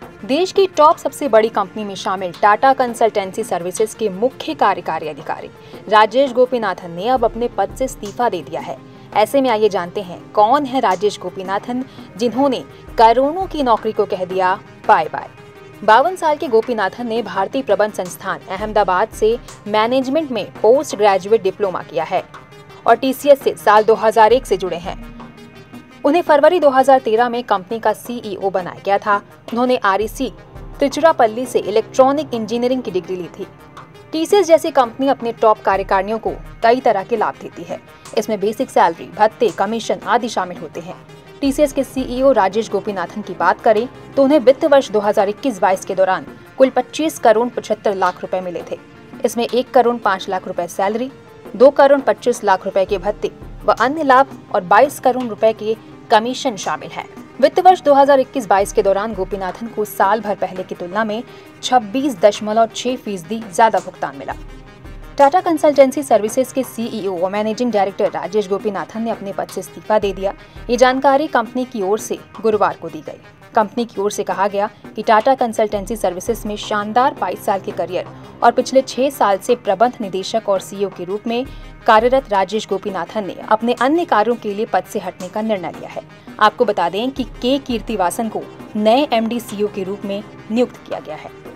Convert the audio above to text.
देश की टॉप सबसे बड़ी कंपनी में शामिल टाटा कंसल्टेंसी सर्विसेज के मुख्य कार्यकारी अधिकारी राजेश गोपीनाथन ने अब अपने पद से इस्तीफा दे दिया है। ऐसे में आइए जानते हैं कौन है राजेश गोपीनाथन, जिन्होंने करोड़ों की नौकरी को कह दिया बाय बाय। 52 साल के गोपीनाथन ने भारतीय प्रबंध संस्थान अहमदाबाद से मैनेजमेंट में पोस्ट ग्रेजुएट डिप्लोमा किया है और टीसीएस से साल 2001 से जुड़े हैं। उन्हें फरवरी 2013 में कंपनी का सीईओ बनाया गया था। उन्होंने आरईसी तिरुचिरापल्ली से इलेक्ट्रॉनिक इंजीनियरिंग की डिग्री ली थी। टीसीएस जैसी कंपनी अपने टॉप कार्यकारियों को कई तरह के लाभ देती है। इसमें बेसिक सैलरी, भत्ते, कमीशन आदि शामिल होते हैं। टीसीएस के सीईओ राजेश गोपीनाथन की बात करें तो उन्हें वित्त वर्ष 2021-22 के दौरान कुल 25 करोड़ 75 लाख रुपए मिले थे। इसमें 1 करोड़ 5 लाख रुपए सैलरी, 2 करोड़ 25 लाख रुपए के भत्ते व अन्य लाभ और 22 करोड़ रुपए के कमीशन शामिल है। वित्त वर्ष 2021-22 के दौरान गोपीनाथन को साल भर पहले की तुलना में 26.6% ज्यादा भुगतान मिला। टाटा कंसल्टेंसी सर्विसेज के सीईओ और मैनेजिंग डायरेक्टर राजेश गोपीनाथन ने अपने पद से इस्तीफा दे दिया। ये जानकारी कंपनी की ओर से गुरुवार को दी गई। कंपनी की ओर से कहा गया कि टाटा कंसल्टेंसी सर्विसेज में शानदार 22 साल के करियर और पिछले 6 साल से प्रबंध निदेशक और सीईओ के रूप में कार्यरत राजेश गोपीनाथन ने अपने अन्य कार्यों के लिए पद से हटने का निर्णय लिया है। आपको बता दें कि के कीर्तिवासन को नए एमडी सीईओ के रूप में नियुक्त किया गया है।